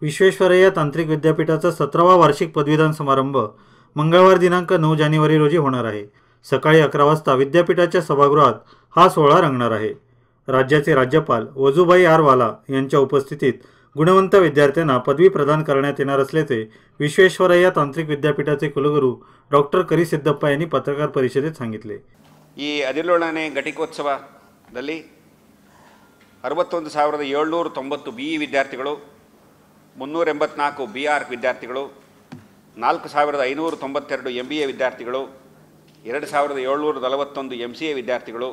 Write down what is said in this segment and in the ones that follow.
विश्वेश्वरय्या तांत्रिक विद्यापीठाचा 17वा वार्षिक पदवीदान समारंभ मंगळवार दिनांक 9 जानेवारी रोजी होणार आहे। सकाळी 11 वाजता विद्यापीठाच्या सभागृहात हा सोहळा रंगणार आहे। राज्याचे राज्यपाल वजुभाई आर वाला यांच्या उपस्थितीत गुणवंत विद्यार्थ्यांना पदवी प्रदान करण्यात येणार असल्याचे विश्वेश्वरय्या तांत्रिक विद्यापीठाचे कुलगुरू डॉक्टर करिसिद्धप्पा यांनी पत्रकार परिषदेत सांगितले। ಈ 17ನೇ ಘಟಿಕೋತ್ಸವದಲ್ಲಿ 61,790 BE ವಿದ್ಯಾರ್ಥಿಗಳು, 384 BR ವಿದ್ಯಾರ್ಥಿಗಳು, 4,592 MBA ವಿದ್ಯಾರ್ಥಿಗಳು, 2,741 MCA ವಿದ್ಯಾರ್ಥಿಗಳು,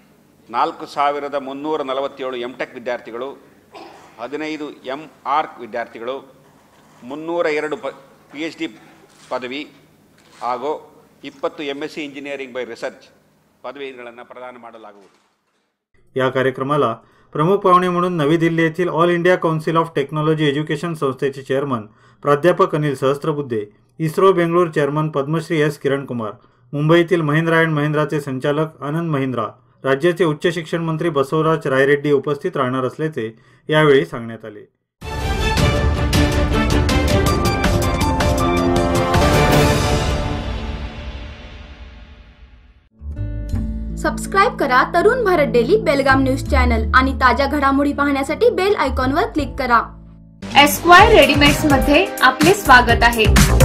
4,347 MTech ವಿದ್ಯಾರ್ಥಿಗಳು, 15 MArch ವಿದ್ಯಾರ್ಥಿಗಳು, 302 PhD ಪದವಿ ಹಾಗೂ 20 MSc इंजिनिअरिंग बाय रिसर्च पदवीಗಳನ್ನು ಪ್ರದಾನ ಮಾಡಲಾಗುವುದು। या कार्यक्रमाला प्रमुख पाहुणे म्हणून नवी दिल्ली येथील all India council of technology education संस्थेचे चेअरमन प्राध्यापक Anil Sahasrabuddhe, ISRO Bengaluru chairman Padmashri S Kiran Kumar, मुंबईतील महिंद्रा अँड महिंद्राचे संचालक आनंद महिंद्रा, राज्याचे उच्च शिक्षण मंत्री बसवराज रायरेड्डी उपस्थित राहणार असल्याचे यावेळी सांगण्यात आले। सबस्क्राइब करा Tarun Bharat daily Belgaum news channel आणि ताज्या घडामोडी पाहण्यासाठी बेल आयकॉनवर क्लिक करा। एस्क्वायर रेडीमेड्स मध्ये आपले स्वागत आहे।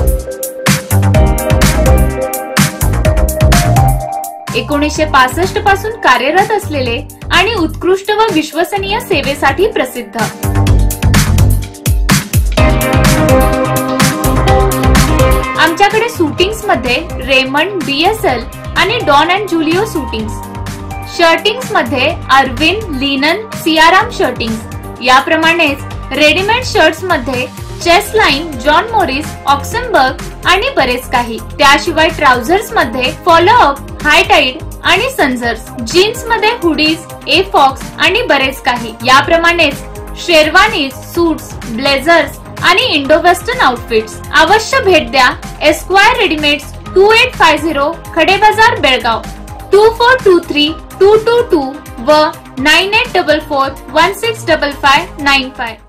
1965 पासून कार्यरत असलेले आणि उत्कृष्ट व विश्वसनीय सेवेसाठी प्रसिद्ध आमच्याकडे शूटिंग्स मध्ये रेमंड, BSL आणि Don and Julio shootings, shirtings मध्ये अरविंद, लिनन, सियाराम शर्टिंग्स, याप्रमाणेच रेडीमेड शर्ट्स मध्ये chase line, John Morris, Oxemberg आणि बरेच काही। त्याशिवाय ट्राउझर्स मध्ये फॉलोअप, हाय टाइड आणि सन्झर्स, जीन्स मध्ये हुडीज, ए फॉक्स आणि बरेच काही। याप्रमाणेच शेरवानीज, सूट्स, ब्लेझर्स आणि इंडो वेस्टर्न आउटफिट्स। अवश्य भेट द्या एस्क्वायर रेडीमेड्स, 2850 खडे बाजार बेळगाव, 2423 222 व 9844 165595।